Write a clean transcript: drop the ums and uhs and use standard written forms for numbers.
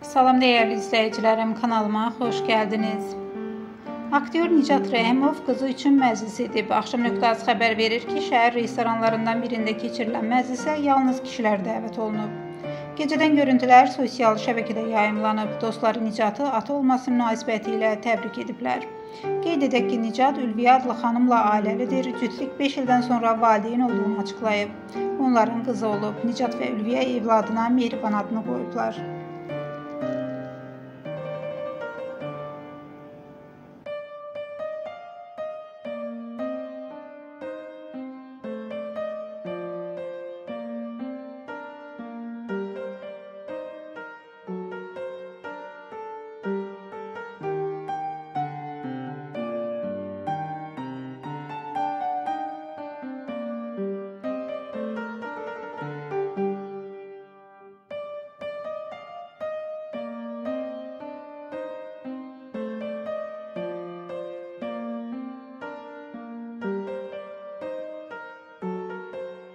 Salam dəyərli izləyicilərim, kanalıma xoş gəldiniz. Aktyor Nicat Rəhimov qızı üçün məclis edib. Axşam.az xəbər verir ki, şəhər restoranlarından birində keçirilən məclisə yalnız kişilər dəvət olunub. Gecədən görüntülər sosial şəbəkədə yayımlanıb. Dostları Nicatı ata olması münasibəti ilə təbrik ediblər. Qeyd edək ki, Nicat Ülviyə adlı xanımla ailəlidir. Cütlük 5 ildən sonra valideyn olduğunu açıqlayıb. Onların qızı olub. Nicat və Ülviyə evladına Mehriban adını qoyublar.